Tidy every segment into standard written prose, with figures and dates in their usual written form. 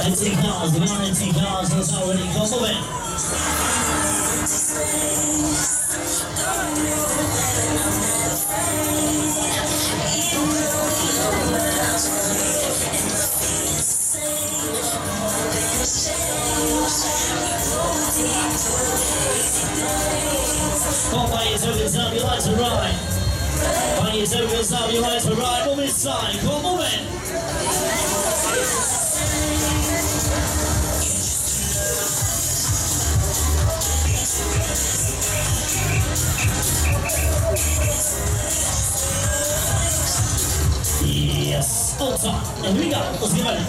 Empty cars, the non-empty cars, that's already come of it. Come on, by your tokens up, you like to ride. By your tokens up, you like to ride. Move inside, come on, move it. Yes, all time. Here we go. Let's get ready.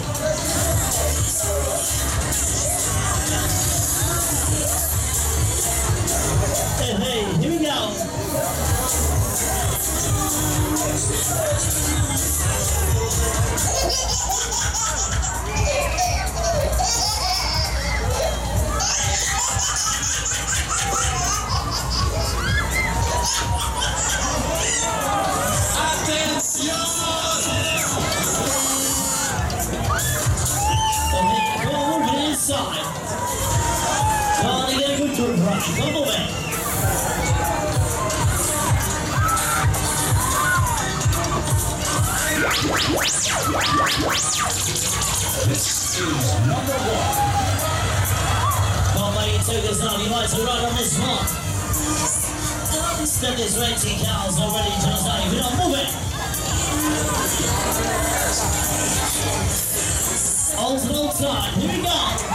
Hey, here we go. Inside. Trying to get a good grip right. Come on, man. This is number 1. Come on, mate, you took us on. You like to ride on this one. Step this renty cows already to the side. We don't move it. Ultimate time. Here we go.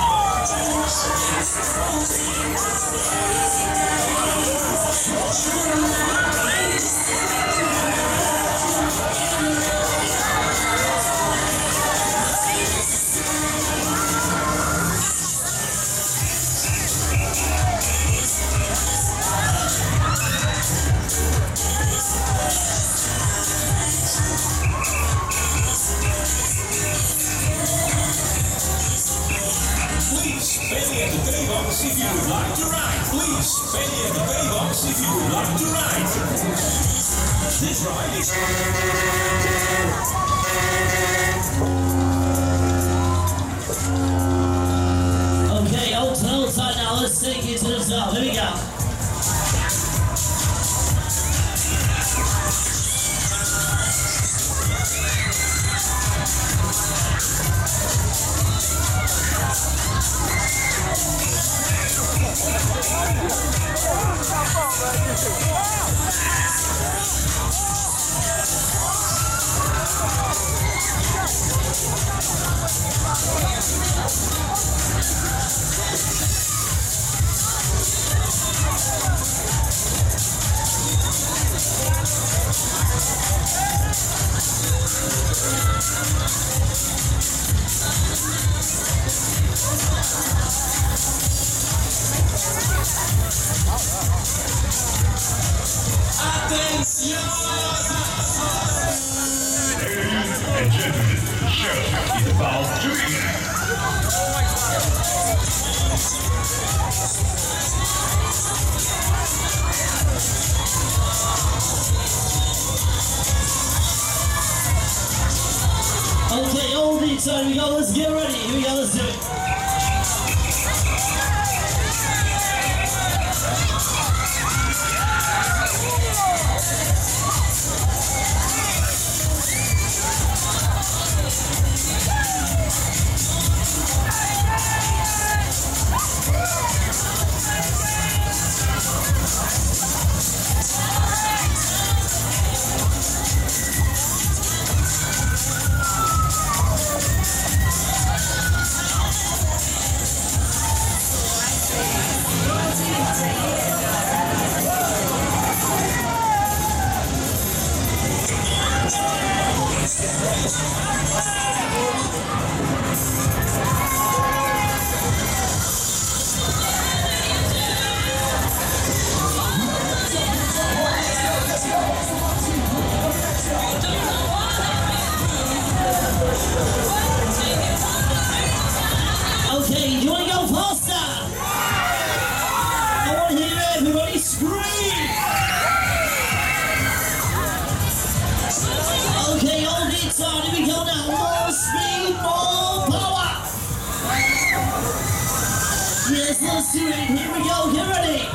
If you would like to ride, please pay at the pay box if you would like to ride. This ride is... Okay, hold tight now. Let's take it to the top. Here we go. Ladies and gentlemen, the show is about to begin. Okay, all the time we go. Let's get ready. Here we go. Let's do it. let's do it. Here we go. Get ready.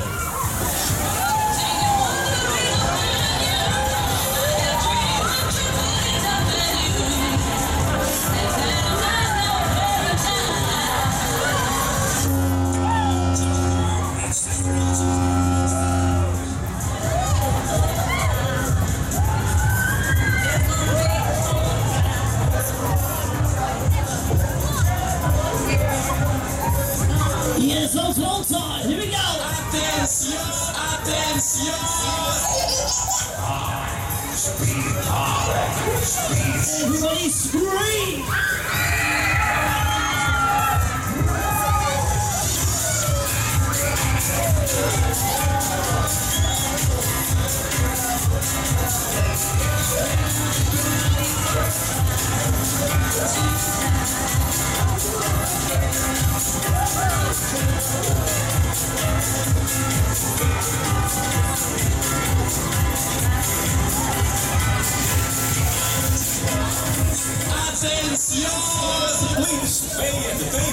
Yes, long time. Here we go. Attention, attention. Everybody scream. Attention! Please pay at the